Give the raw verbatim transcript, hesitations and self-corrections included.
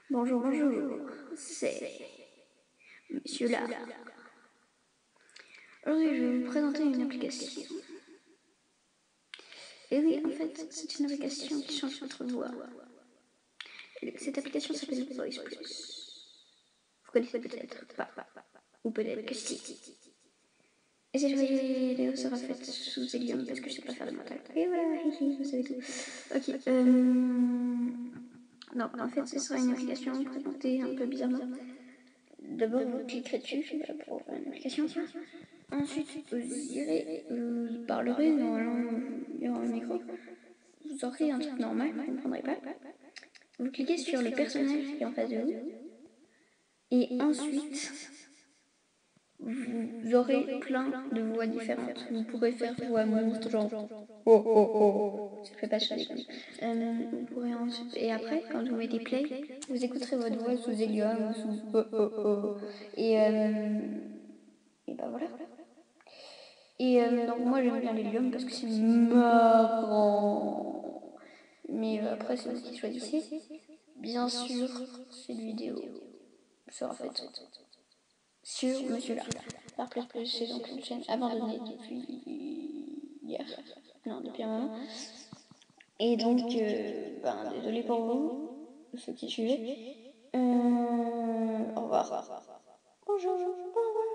Bonjour, bonjour, c'est Monsieur là. Aujourd'hui, je vais vous présenter une application. Et oui, en fait, c'est une application qui change votre voix. Cette application s'appelle Voice Plus. Vous connaissez peut-être pas, ou peut-être que si. Et cette vidéo sera faite sous Helium parce que je sais pas faire de mental. Et voilà, vous savez tout. Ok, euh... non, en fait, ce sera une application présentée un peu bizarrement. D'abord, vous cliquerez dessus voilà, pour une application. Ensuite, vous irez, vous parlerez, normalement, il y aura un micro. Vous aurez un truc normal, vous ne comprendrez pas. Vous cliquez sur le personnage qui est en face de vous. Et ensuite, vous aurez plein de voix différentes. Vous pourrez faire voix monstre, genre oh oh oh. Ça fait pas chier. Euh, vous pourrez ensuite... Et après, quand vous mettez play, vous écouterez votre voix sous Helium ou sous oh oh oh. Et, euh... et bah voilà. Et euh, donc moi j'aime bien l'hélium parce que c'est marrant. Mais euh, après c'est vous qui choisissez. Bien sûr, cette vidéo sera faite sur Monsieur Lark. Lark Plus Plus, c'est donc une chaîne abandonnée depuis hier. Non, depuis un moment. Et donc, euh, ben désolé pour vous, ceux qui suivaient. Euh, au revoir. Bonjour.